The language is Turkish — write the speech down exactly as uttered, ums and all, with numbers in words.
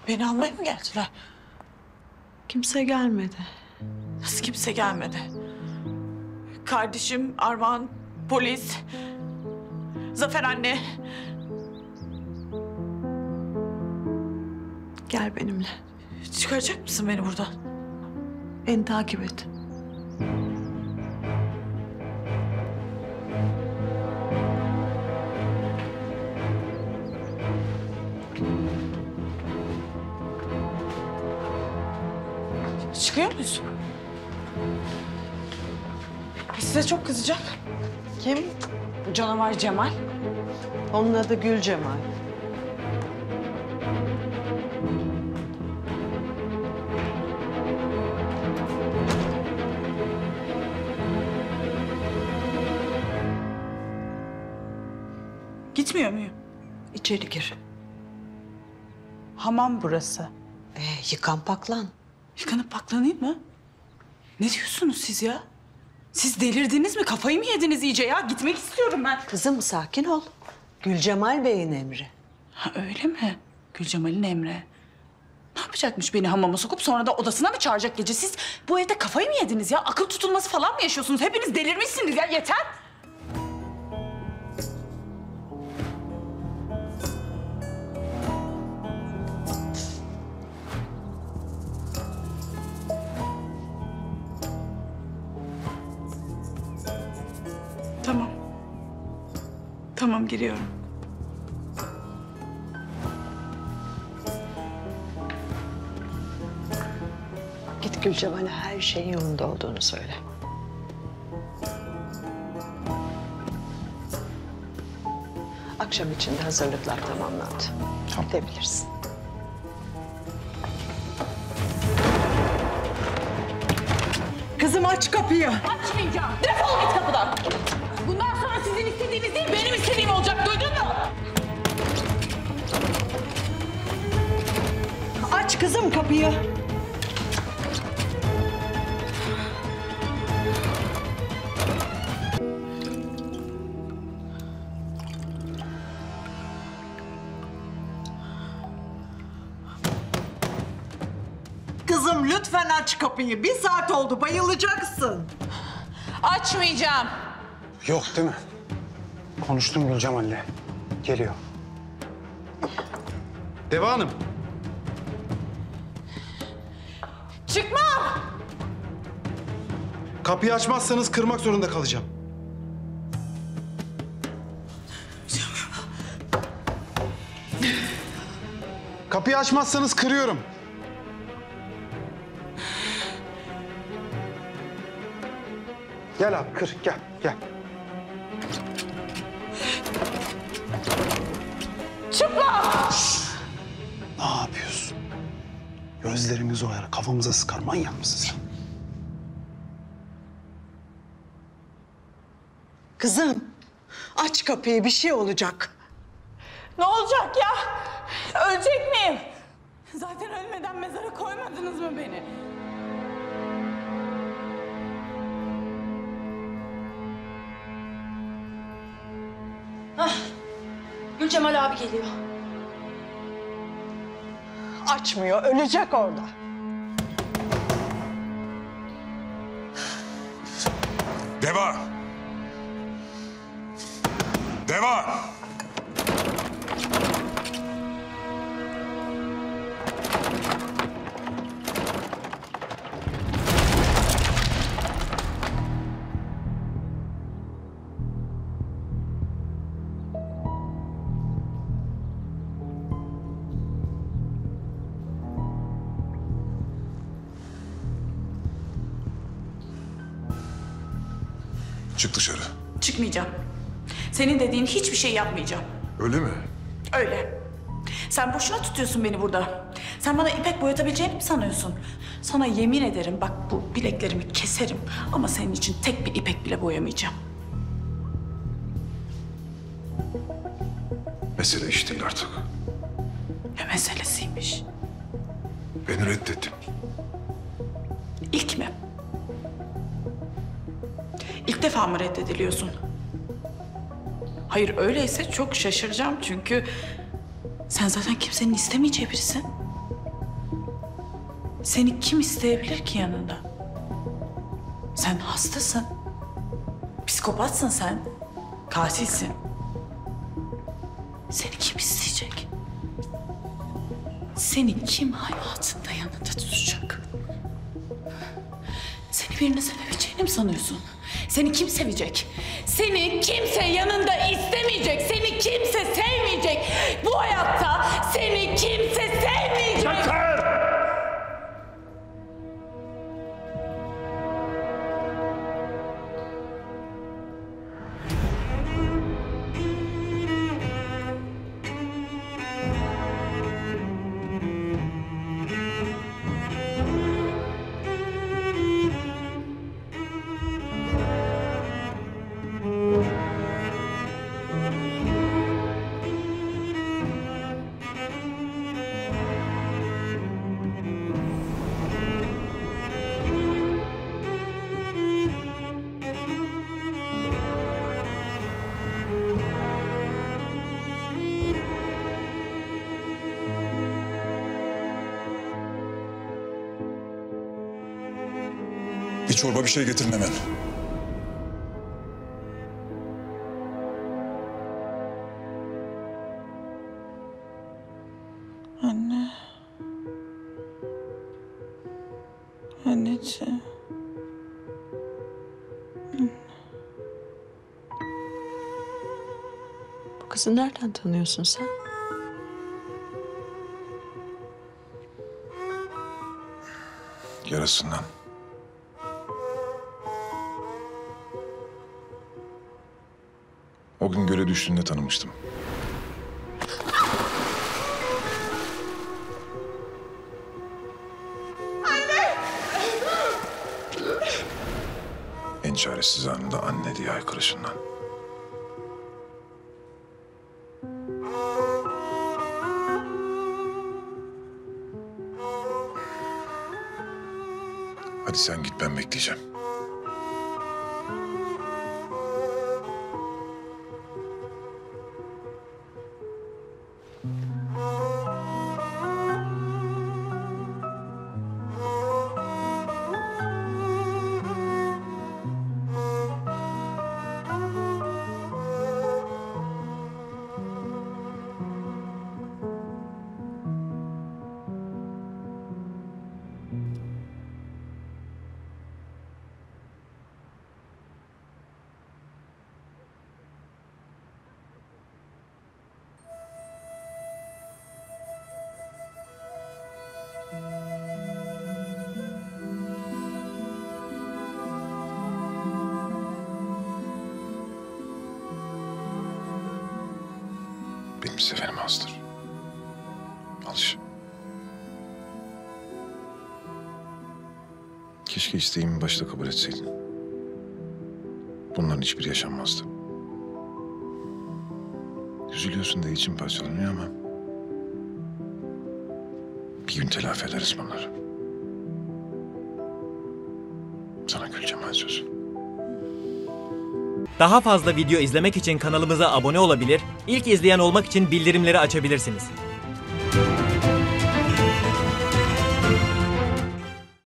Beni almaya mı geldiler? Kimse gelmedi. Nasıl kimse gelmedi? Kardeşim, Armağan, polis, Zafer anne. Gel benimle. Çıkaracak mısın beni buradan? Beni takip et. Çıkıyor muyuz? Size çok kızacak. Kim? Canavar Cemal. Onun adı Gül Cemal. Gitmiyor muyum? İçeri gir. Hamam burası. Ee, yıkan paklan. Yıkanıp paklanayım mı? Ne diyorsunuz siz ya? Siz delirdiniz mi? Kafayı mı yediniz iyice ya? Gitmek istiyorum ben. Kızım sakin ol. Gül Cemal Bey'in emri. Ha öyle mi? Gülcemal'in emri. Ne yapacakmış beni hamama sokup sonra da odasına mı çağıracak gece? Siz bu evde kafayı mı yediniz ya? Akıl tutulması falan mı yaşıyorsunuz? Hepiniz delirmişsiniz ya. Yeter. Tamam. Tamam giriyorum. Git Gül Cemal'e her şeyin yolunda olduğunu söyle. Akşam için de hazırlıklar tamamlandı. Tamam. Gidebilirsin. Kızım aç kapıyı. Açmayacağım. Defol git kapıdan. Bundan sonra sizin istediğiniz değil, benim istediğim olacak. Duydun mu? Aç kızım kapıyı. Kızım lütfen aç kapıyı. Bir saat oldu, bayılacaksın. Açmayacağım. Yok değil mi? Konuştum Gülcemal'le. Geliyor. Deva Hanım. Çıkmam. Kapıyı açmazsanız kırmak zorunda kalacağım. Kapıyı açmazsanız kırıyorum. Gel abi kır, gel, gel. Çıkma. Ne yapıyorsun? Gözlerimizi oyar, kafamıza sıkar. Manyak mısın sen? Kızım aç kapıyı, bir şey olacak. Ne olacak ya? Ölecek miyim? Zaten ölmeden mezara koymadınız mı beni? Gülcemal abi geliyor. Açmıyor, ölecek orada. Deva! Deva! Çık dışarı. Çıkmayacağım. Senin dediğin hiçbir şey yapmayacağım. Öyle mi? Öyle. Sen boşuna tutuyorsun beni burada. Sen bana ipek boyatabileceğini mi sanıyorsun? Sana yemin ederim bak bu bileklerimi keserim ama senin için tek bir ipek bile boyamayacağım. Mesele iş değil artık. Ne meselesiymiş? Beni reddettin. İlk mi? İlk defa mı reddediliyorsun? Hayır öyleyse çok şaşıracağım çünkü sen zaten kimsenin istemeyeceği birisin. Seni kim isteyebilir ki yanında? Sen hastasın. Psikopatsın sen. Katilsin. Seni kim isteyecek? Seni kim hayatında yanında tutacak? Seni birini sevebileceğini mi sanıyorsun? Seni kim sevecek? Seni kimse yanında istemeyecek. Seni kimse sevmeyecek. Bu hayatta seni kimse sevmeyecek. Bir çorba bir şey getirin hemen. Anne. Anneciğim. Bu kızı nereden tanıyorsun sen? Yarasından. O gün göle düştüğünde tanımıştım. En çaresiz anında anne diye haykırışından. Hadi sen git, ben bekleyeceğim. Benim sevenim azdır. Alış. Keşke isteğimi başta kabul etseydin. Bunların hiçbiri yaşanmazdı. Üzülüyorsun diye için parçalanıyor ama... bir gün telafi ederiz bunları. Sana Gülcemal söz. Daha fazla video izlemek için kanalımıza abone olabilir, ilk izleyen olmak için bildirimleri açabilirsiniz.